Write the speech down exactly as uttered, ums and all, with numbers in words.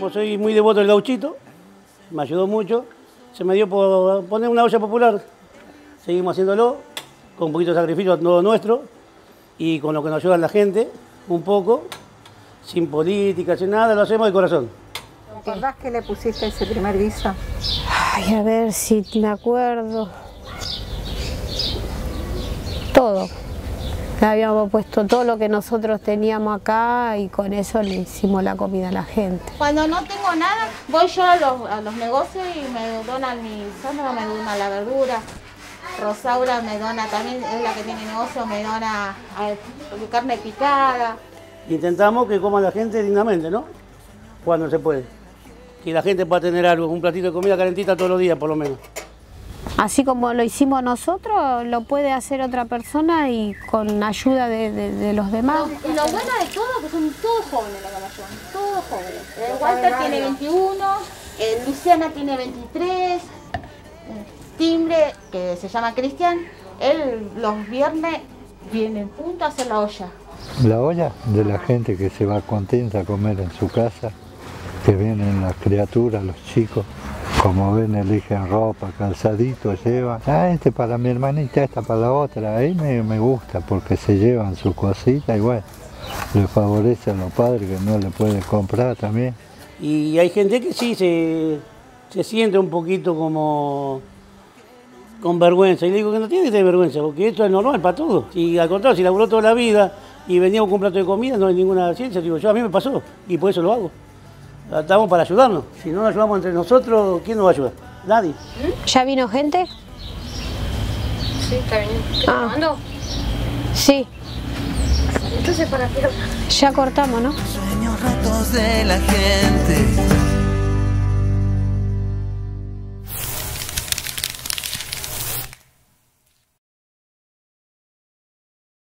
Como soy muy devoto del gauchito, me ayudó mucho, se me dio por poner una olla popular. Seguimos haciéndolo, con un poquito de sacrificio a todo nuestro, y con lo que nos ayuda la gente, un poco, sin política, sin nada, lo hacemos de corazón. ¿Te acordás que le pusiste ese primer guiso? Ay, a ver si me acuerdo. Todo. Le habíamos puesto todo lo que nosotros teníamos acá y con eso le hicimos la comida a la gente. Cuando no tengo nada, voy yo a los, a los negocios y me donan mi Sandra, me dona la verdura. Rosaura me dona también, es la que tiene negocio, me dona a, carne picada. Intentamos que coma la gente dignamente, ¿no? Cuando se puede. Que la gente pueda tener algo, un platito de comida calentita todos los días, por lo menos. Así como lo hicimos nosotros, lo puede hacer otra persona y con ayuda de, de, de los demás. Lo, lo bueno de todo es que son todos jóvenes la mayoría, todos jóvenes. El Walter tiene veintiuno, eh, Luciana tiene veintitrés, eh, Timbre, que se llama Cristian, él los viernes viene en punto a hacer la olla. La olla de la gente que se va contenta a comer en su casa, que vienen las criaturas, los chicos, como ven eligen ropa, calzadito, llevan, ah, este para mi hermanita, esta para la otra, ahí me, me gusta porque se llevan sus cositas y bueno, le favorece a los padres que no le pueden comprar también. Y hay gente que sí se, se siente un poquito como con vergüenza, y le digo que no tiene que tener vergüenza, porque esto es normal para todos. Y al contrario, si laburó toda la vida y veníamos con un plato de comida, no hay ninguna ciencia, digo yo, a mí me pasó y por eso lo hago. Estamos para ayudarnos. Si no nos ayudamos entre nosotros, ¿quién nos va a ayudar? Nadie. ¿Ya vino gente? Sí, está bien. ¿Qué está grabando? Sí. Entonces, ¿para qué? Ya cortamos, ¿no? Sueños rotos de la gente.